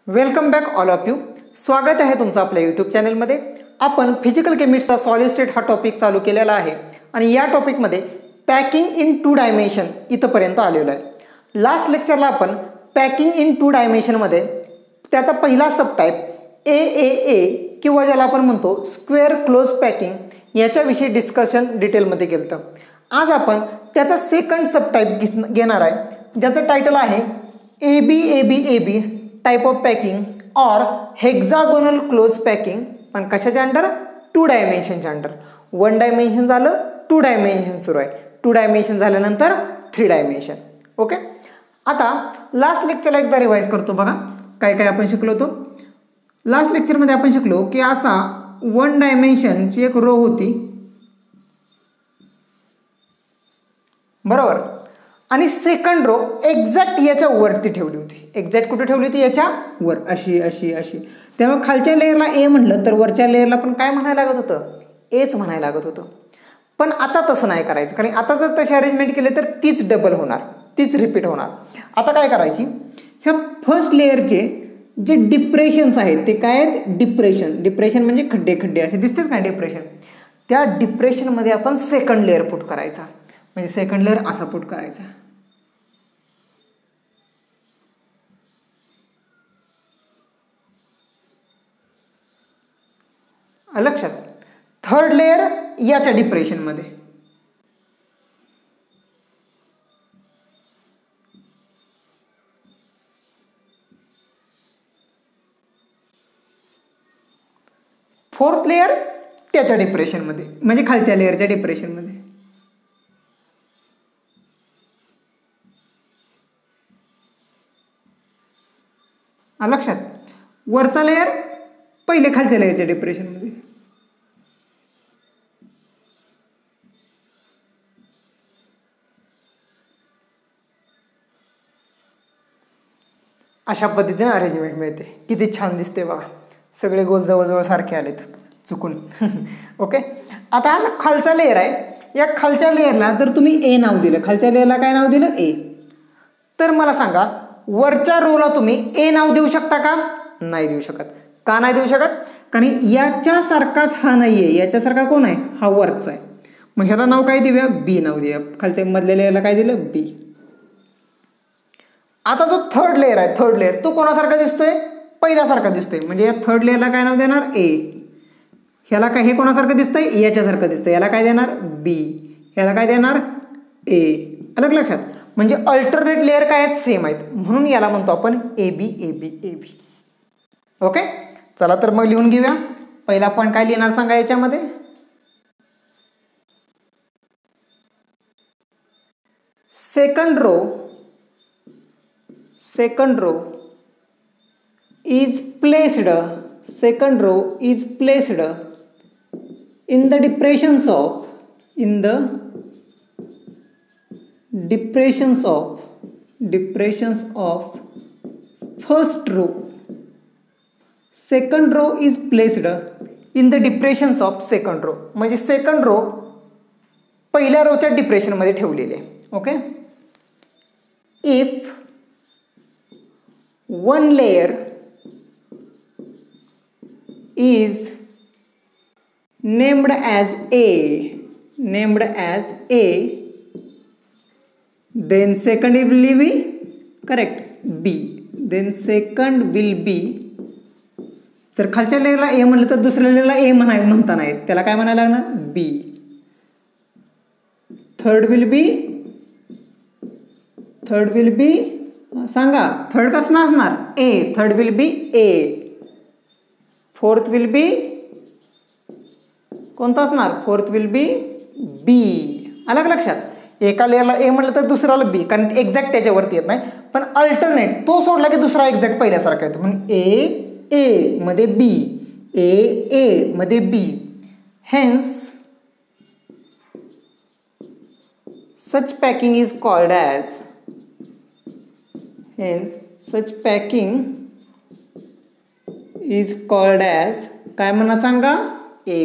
Welcome back all of you. स्वागत आहे तुमचं आपल्या यूट्यूब चॅनलमध्ये. आपण फिजिकल केमिस्ट्रीचा सॉलिड स्टेट हा टॉपिक चालू केलेला आहे आणि या टॉपिकमध्ये पॅकिंग इन 2 डायमेन्शन इथंपर्यंत आलेलो आहे. लास्ट लेक्चरला आपण पॅकिंग इन 2 डायमेन्शनमध्ये त्याचा पहिला सबटाईप ए किंवा ज्याला आपण म्हणतो स्क्वेअर क्लोज पॅकिंग याच्याविषयी डिस्कशन डिटेलमध्ये केलं होतं. आज आपण त्याचा सेकंड सबटाईप घेणार आहे ज्याचं टायटल आहे A B type of packing और हेक्सागोनल क्लोज पॅकिंग. पण कशाच्या अंडर? 2 डायमेन्शनच्या अंडर. 1 डायमेन्शन झालं, 2 डायमेन्शन सुरू आहे, 2 डायमेन्शन झाल्यानंतर 3 डायमेन्शन. ओके, आता लास्ट लेक्चरला एकदा रिवाइज करतो. बघा काय काय आपण शिकलो होतो. लास्ट लेक्चरमध्ये आपण शिकलो की असा 1 डायमेन्शनची एक रो होती, बरोबर, आणि सेकंड रो एक्झॅक्ट याच्या वरती ठेवली होती. एक्झॅक्ट कुठे ठेवली होती? याच्या वर, अशी अशी अशी. त्यामुळे खालच्या लेअरला ए म्हणलं तर वरच्या लेअरला पण काय म्हणायला लागत होतं? एच म्हणायला लागत होतं. पण आता तसं नाही करायचं, कारण आता जर तशी अरेंजमेंट केली तर तीच डबल होणार, तीच रिपीट होणार. आता काय करायची? ह्या फर्स्ट लेअरचे जे डिप्रेशन्स आहेत ते काय आहेत? डिप्रेशन म्हणजे खड्डे खड्डे असे दिसतात का डिप्रेशन? त्या डिप्रेशनमध्ये आपण सेकंड लेअर पुट करायचा. म्हणजे सेकंड लेअर असा पुट करायचा. लक्षात. थर्ड लेअर याच्या डिप्रेशन मध्ये, फोर्थ लेअर त्याच्या डिप्रेशन मध्ये, म्हणजे खालच्या लेअरच्या डिप्रेशन मध्ये. लक्षात. वरचा लेअर पहिले खालच्या लेअरच्या डिप्रेशन मध्ये. अशा पद्धतीने अरेंजमेंट मिळते. किती छान दिसते बघा. सगळे गोल जवळजवळ सारखे आलेत चुकून. ओके, आता हा खालचा लेअर आहे. या खालच्या लेअरला जर तुम्ही ए नाव दिलं, खालच्या लेअरला काय नाव दिलं? ए. तर मला सांगा वरच्या रोला तुम्ही ए नाव देऊ शकता का? नाही देऊ शकत. का नाही देऊ शकत? कारण याच्यासारखाच हा नाहीये. याच्यासारखा कोण आहे? हा वरचा आहे. मग ह्याला नाव काय देऊया? बी नाव देऊया. खालच्या मधल्या लेअरला काय दिलं? बी. आता जो थर्ड लेअर आहे, थर्ड लेअर, तो कोणासारखा दिसतोय? पहिल्यासारखा दिसतोय. म्हणजे या थर्ड लेअरला काय नाव देणार? ए. ह्याला काय, हे कोणासारखं दिसतंय? याच्यासारखं दिसतंय. याला काय देणार? बी. ह्याला काय देणार? ए. अलग लक्षात. म्हणजे अल्टरनेट लेअर काय आहेत? सेम आहेत. म्हणून याला म्हणतो आपण ए बी. ओके, चला तर मग लिहून घेऊया. पहिला पॉईंट काय लिहिणार सांगा याच्यामध्ये? Second row is placed in the depressions of first row. Second row is placed in the depressions of second row. म्हणजे सेकंड रो पहिल्या रोच्या डिप्रेशन मध्ये ठेवलेले. Okay, if one layer is named as A, then second will be correct B, then second will be. जर खालच्या लेअरला ए म्हणलं तर दुसऱ्या लेअरला ए म्हणता नाही, त्याला काय म्हणायला लागणार? बी. थर्ड विल बी सांगा. थर्ड कसं असणार? A. Third will be A. Fourth will be कोणता असणार? Fourth will be B. अलग लक्षात. एका लेअरला ए म्हटलं तर दुसऱ्याला बी, कारण एक्झॅक्ट त्याच्यावरती येत नाही. पण अल्टरनेट तो सोडला की दुसरा एक्झॅक्ट पहिल्यासारखा येतो. म्हणून ए मध्ये बी, ए मध्ये B. Hence such packing is called as काय म्हणा सांगा? A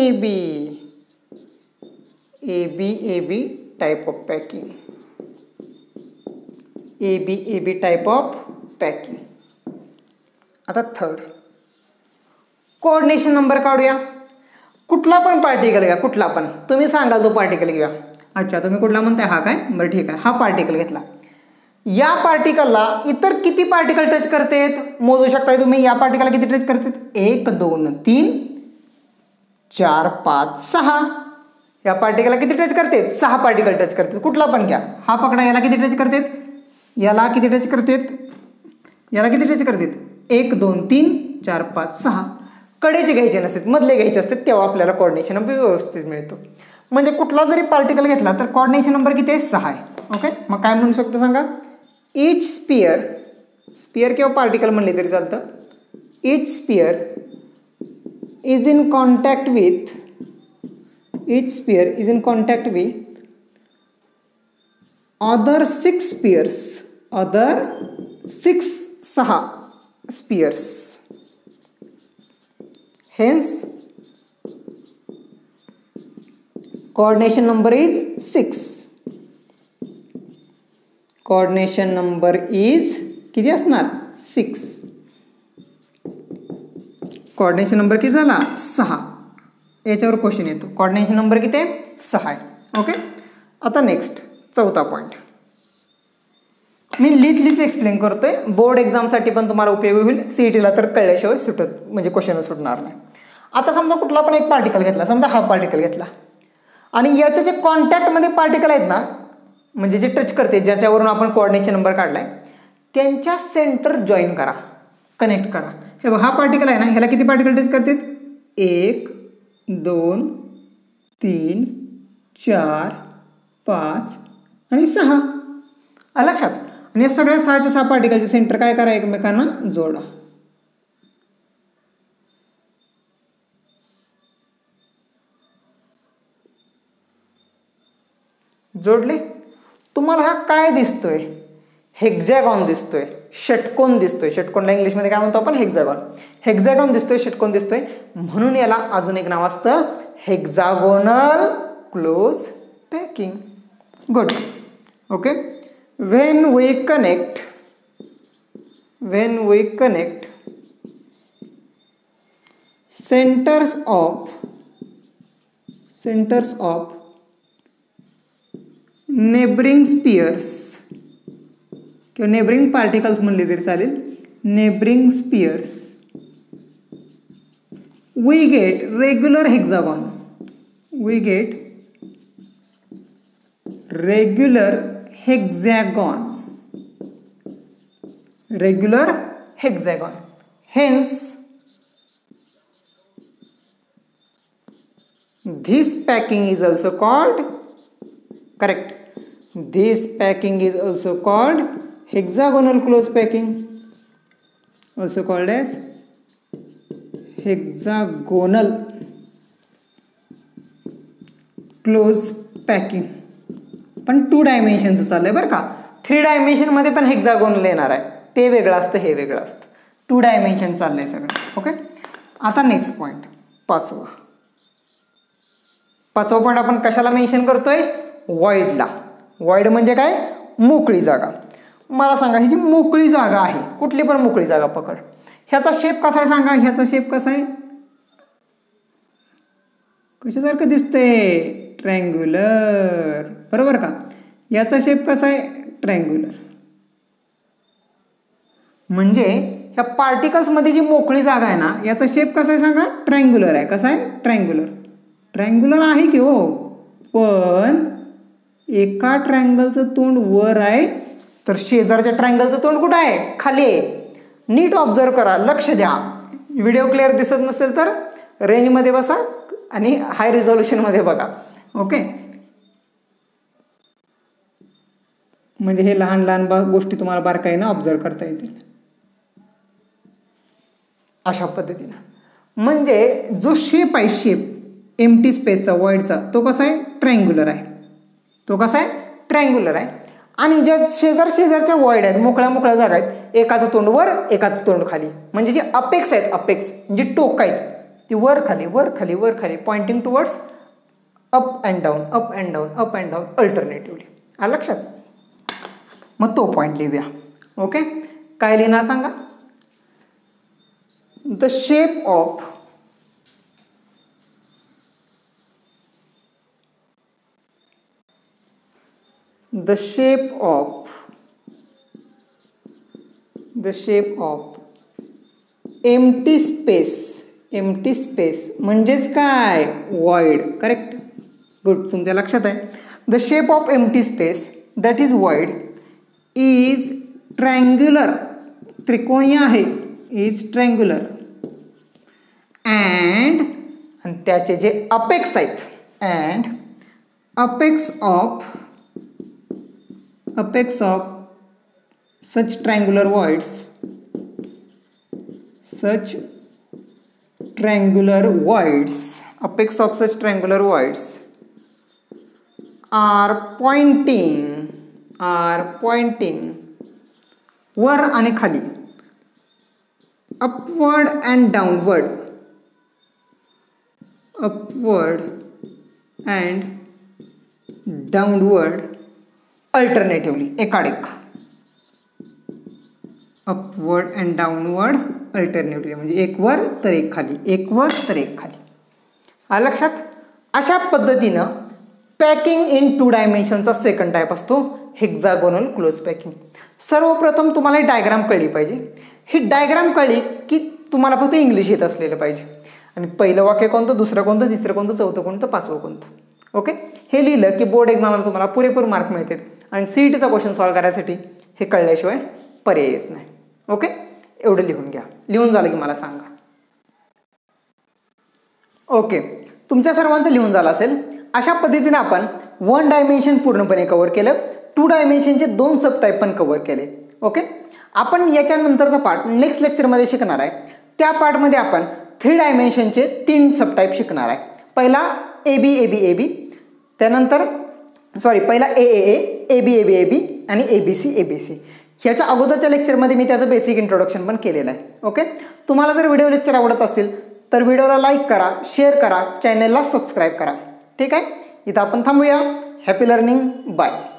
B type of packing. AB type of packing. आता थर्ड, कोऑर्डिनेशन नंबर काढूया. कुठला पण पार्टिकल घ्या, कुठला पण, तुम्ही सांगाल तो पार्टिकल घ्या. अच्छा, तुम्ही कुठला म्हणताय, हा काय, बरं ठीक आहे, हा पार्टिकल घेतला. या पार्टिकलला इतर किती पार्टिकल टच करतात मोजू शकताय तुम्ही. या पार्टिकलला किती टच करतात, 1 2 3 4 5 6. या पार्टिकलला किती टच करतात, 6 पार्टिकल टच करतात. कुठला पण घ्या, हा पकडा, याला किती टच करतात, याला किती टच करतात, याला किती टच करतात, 1 2 3 4 5 6. कडेचे घ्यायचे नसतात, मधले घ्यायचे असतात, तेव्हा आपल्याला कोऑर्डिनेशन नंबर व्यवस्थित मिळतो. म्हणजे कुठला जरी पार्टिकल घेतला तर कोऑर्डिनेशन नंबर किती आहे, 6 आहे. ओके, मग काय म्हणू शकतो सांगा, इच स्पियर, स्पियर किंवा पार्टिकल म्हणले तरी चालतं, each sphere is in contact with, each sphere is in contact with other 6 spheres, other 6 spheres. Hence, coordination number is 6. Coordination number is किती असणार, 6. कोऑर्डिनेशन नंबर किती झाला, 6. याच्यावर क्वेश्चन येतो. कोऑर्डिनेशन नंबर किती आहे, 6 आहे. ओके, आता नेक्स्ट चौथा पॉईंट मी लिहित एक्सप्लेन करतोय. बोर्ड एक्झामसाठी पण तुम्हाला उपयोगी होईल, सीईटीला तर कळल्याशिवाय म्हणजे क्वेश्चन सुटणार नाही. आता समजा कुठला पण एक पार्टिकल घेतला, समजा हा पार्टिकल घेतला, आणि याचे जे कॉन्टॅक्टमध्ये पार्टिकल आहेत ना, म्हणजे जे टच करते, ज्याच्यावरून आपण कोऑर्डिनेशन नंबर काढलाय, त्यांच्या सेंटर जॉईन करा, कनेक्ट करा. हे बघा, हा पार्टिकल आहे ना, ह्याला किती पार्टिकल टच करतात, 1 2 3 4 5 आणि 6. लक्षात. आणि या सगळ्या 6 पार्टिकलचे सेंटर काय करा, एकमेकांना जोडा. जोडले. तुम्हाला हा काय दिसतोय, हेक्झॅगॉन दिसतोय, षटकोन दिसतोय. षटकोनला इंग्लिशमध्ये काय म्हणतो आपण, हेक्झॅगॉन. हेक्झॅगॉन दिसतोय, षटकोन दिसतोय, म्हणून याला अजून एक नाव असतं, hexagonal close packing. Good. Okay, when we connect centers of neighboring spheres किंवा neighboring particles म्हणले तरी चालेल, neighboring spheres, we get regular hexagon, regular hexagon. Hence, this packing is also called, correct, this packing is also called hexagonal close packing, also called as hexagonal close packing. पण 2 डायमेन्शनचं चाललंय बरं का. 3 डायमेन्शनमध्ये पण hexagonal येणार आहे, ते वेगळं असतं, हे वेगळं असतं. 2 डायमेन्शन चाललंय सगळं. ओके, आता नेक्स्ट पॉईंट, पाचवा पॉईंट आपण कशाला मेन्शन करतोय, वॉइडला. वॉइड म्हणजे काय, मोकळी जागा. मला सांगा, ही जी मोकळी जागा आहे, कुठली पण मोकळी जागा पकड, ह्याचा शेप कसा आहे सांगा, ह्याचा शेप कसा आहे, कशासारखं दिसतंय, ट्रँग्युलर, बरोबर का. याचा शेप कसा आहे, ट्रँग्युलर. म्हणजे ह्या पार्टिकल्समध्ये जी मोकळी जागा आहे ना, याचा शेप कसा आहे सांगा, ट्रँग्युलर आहे. कसा आहे, ट्रँग्युलर आहे की हो, पण एका ट्रँगलचं तोंड वर आहे, तर शेजारच्या ट्रँगलचं तोंड कुठं आहे, खाली आहे. नीट ऑब्झर्व करा, लक्ष द्या. व्हिडिओ क्लिअर दिसत नसेल तर रेंजमध्ये बसा आणि हाय रिझोल्युशनमध्ये बघा. ओके, म्हणजे हे लहान लहान गोष्टी तुम्हाला बारकाईनं ऑब्झर्व करता येतील अशा पद्धतीनं. म्हणजे जो शेप आहे, शेप एम्प्टी स्पेसचा, वॉइडचा, तो कसा आहे, ट्रँग्युलर आहे. आणि ज्या शेजारच्या वॉइड आहेत, मोकळ्या जागा आहेत, एकाचं तोंड वर, एकाचं तोंड खाली. म्हणजे जे अपेक्स आहेत, जी टोक आहेत, ती वर खाली pointing towards up and down alternatively. आलं लक्षात. मग तो पॉईंट लिहूया. ओके, काय लिहिणार सांगा, the shape of empty space म्हणजेच काय void. करेक्ट, गुड, तुमच्या लक्षात आहे. The shape of empty space that is void is triangular, त्रिकोणी आहे, इज ट्रायंग्युलर अँड त्याचे जे अपेक्स आहेत and apex of such triangular voids apex of such triangular voids are pointing वर आणि खाली, upward and downward अल्टरनेटिव्हली, एकाडेक. Upward and downward alternatively म्हणजे एक वर तर एक खाली, एक वर तर एक खाली. आलं लक्षात? अशा पद्धतीनं पॅकिंग इन 2 डायमेन्शनचा सेकंड टाईप असतो हेक्झागोनल क्लोज पॅकिंग. सर्वप्रथम तुम्हाला ही डायग्राम कळली पाहिजे. ही डायग्राम कळली की तुम्हाला फक्त इंग्लिश येत असलेलं पाहिजे. आणि पहिलं वाक्य कोणतं, दुसरं कोणतं, तिसरं कोणतं, चौथं कोणतं, पाचवं कोणतं. ओके, हे लिहिलं की बोर्ड एक्झामला तुम्हाला पुरेपूर मार्क मिळतात. आणि CETचा क्वेश्चन सॉल्व्ह करायसाठी हे कळल्याशिवाय पर्यायच नाही. ओके, एवढं लिहून घ्या. लिहून झालं की मला सांगा. ओके, तुमच्या सर्वांचं लिहून झालं असेल. अशा पद्धतीने आपण 1 डायमेन्शन पूर्णपणे कव्हर केलं. 2 डायमेन्शनचे 2 सब टाईप पण कव्हर केले. ओके, आपण याच्यानंतरचा पार्ट नेक्स्ट लेक्चरमध्ये शिकणार आहे. त्या पार्टमध्ये आपण 3 डायमेन्शनचे 3 सब टाईप शिकणार आहे. पहिला AB त्यानंतर पहिला AAA, AB आणि ABC. ह्याच्या अगोदरच्या लेक्चरमध्ये मी त्याचं बेसिक इंट्रोडक्शन पण केलेलं आहे. ओके, तुम्हाला जर व्हिडिओ लेक्चर आवडत असतील तर व्हिडिओला लाईक करा, शेअर करा, चॅनलला सबस्क्राईब करा. ठीक आहे, इथं आपण थांबूया. Happy learning, bye.